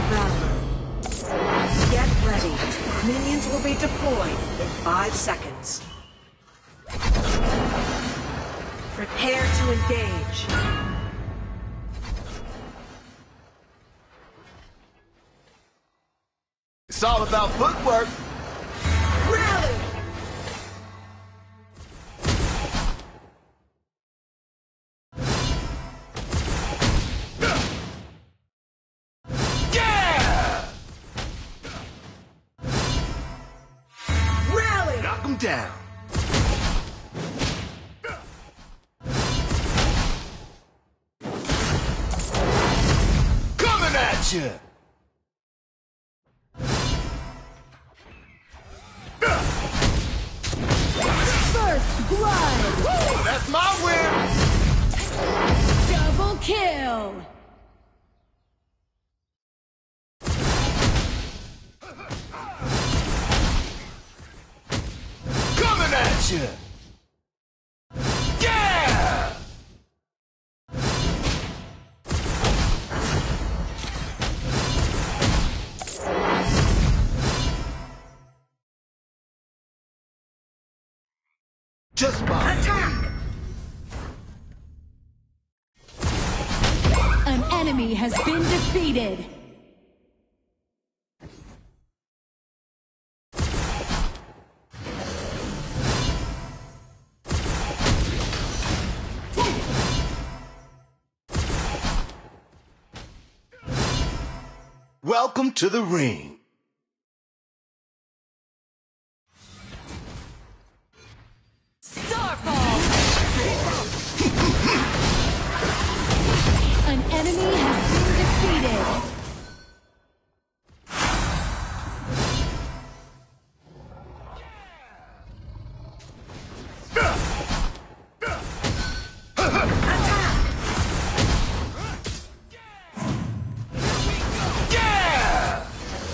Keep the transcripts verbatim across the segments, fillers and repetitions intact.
valor. Get ready. Minions will be deployed in five seconds. Prepare to engage. It's all about footwork. Rally! Yeah! Rally! Knock him down. Coming at you. First blood! Woo, that's my win! Double kill! Coming at you! Yeah! Just by Attack! An enemy has been defeated. Welcome to the ring. Starfall! An enemy has been defeated. Yeah!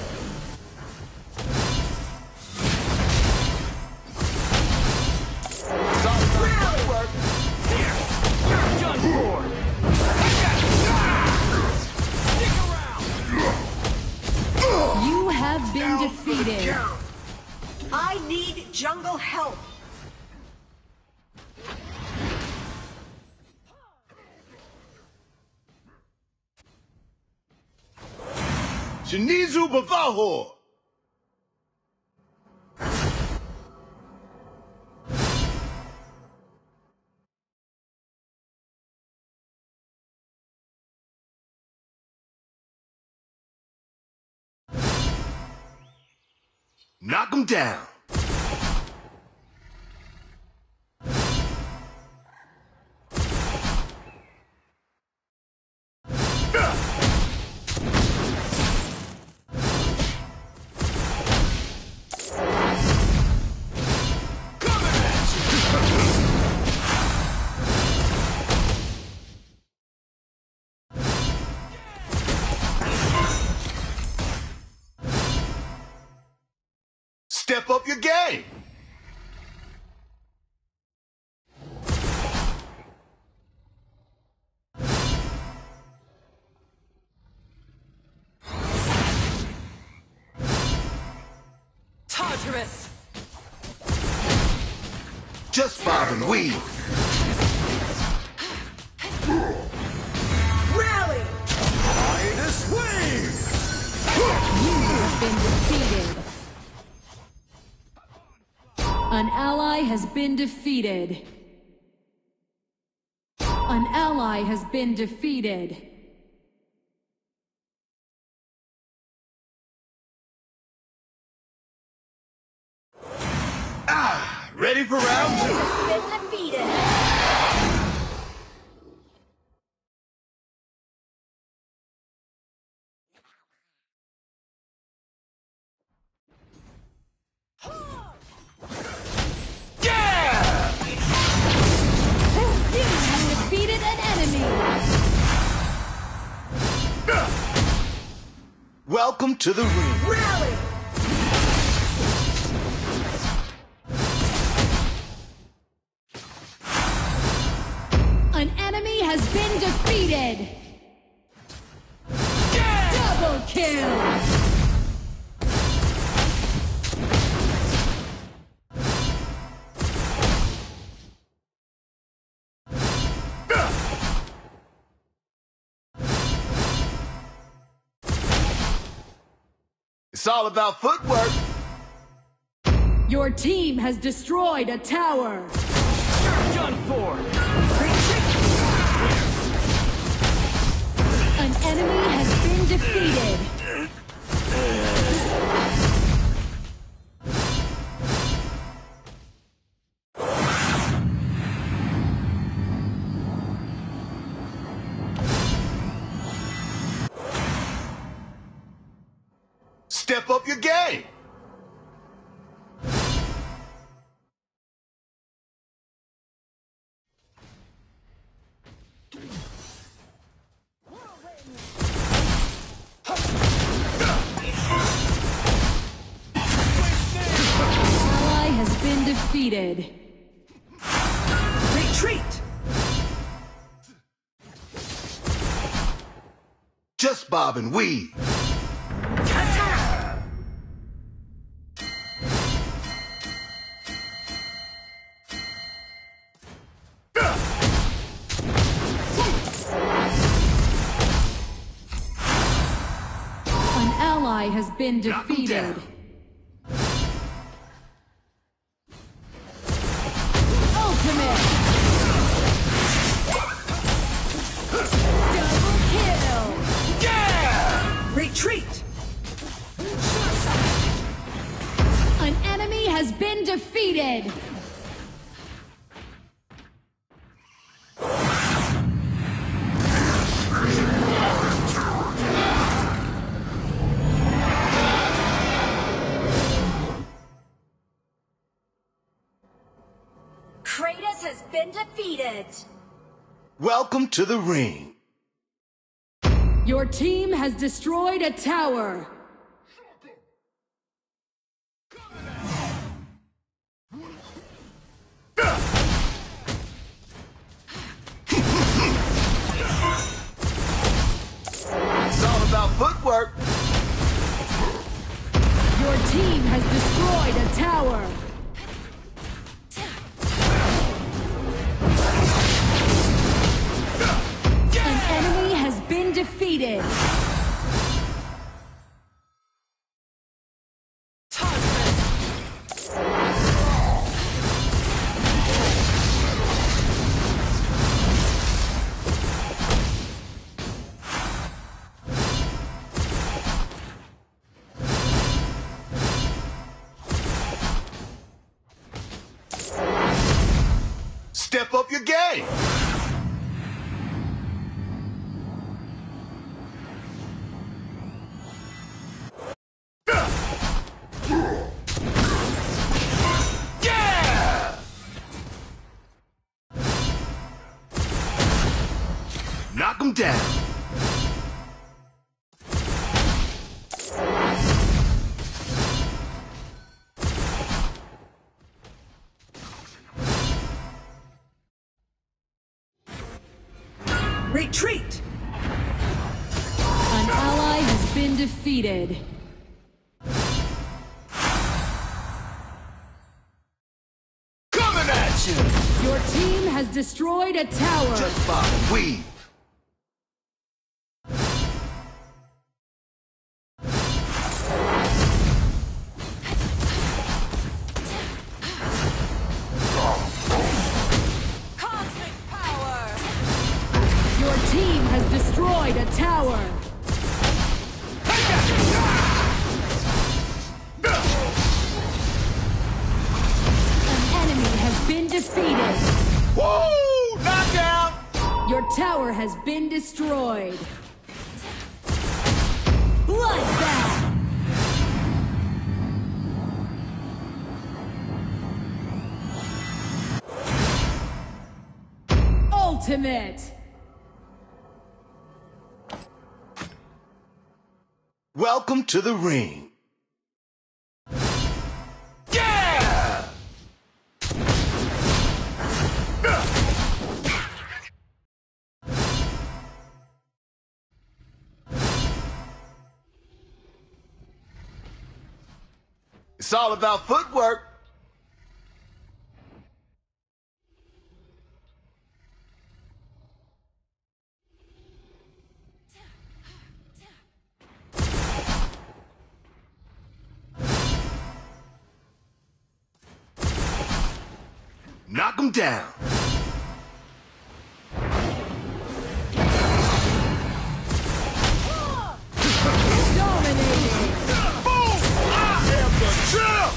You have been defeated. I need jungle help. Shinizu Bavaho! Knock him down. Step up your game. Tartarus! Just bob and weave. Rally! Midas wave. You have been defeated. An ally has been defeated. An ally has been defeated. Ah, ready for round two. Been defeated. Yeah! You have defeated an enemy. Welcome to the ring. Rally! An enemy has been defeated. Yeah! Double kill! It's all about footwork. Your team has destroyed a tower. Done for. An enemy has been defeated. Step up your game. Ally has been defeated. Retreat! Just bob and weave. Attack! An ally has been defeated. Ultimate! Double kill! Retreat! An enemy has been defeated. Kratos has been defeated. Welcome to the ring. Your team has destroyed a tower. It's all about footwork. Your team has destroyed a tower. An enemy has been defeated. Step up your game. Yeah! Knock 'em down. Retreat! An ally has been defeated. Coming at you. Your team has destroyed a tower. Just bob and weave. Cosmic power. Your team has destroyed a tower. An enemy has been defeated. Woo! Knockout! Your tower has been destroyed. Bloodbath! Ultimate! Welcome to the ring. Yeah! It's all about footwork. Knock him down. Dominating. Boom! I am the champ!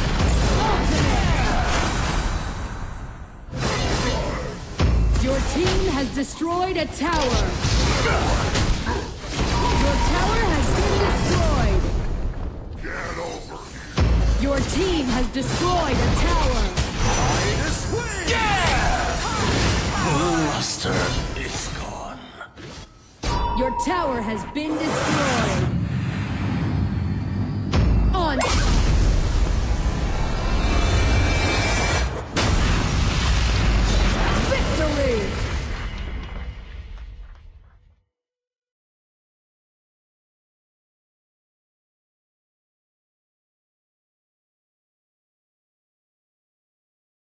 Ultimate. Your team has destroyed a tower. Your tower has been destroyed. Get over here. Your team has destroyed a tower. Yeah! Luster is gone. Your tower has been destroyed.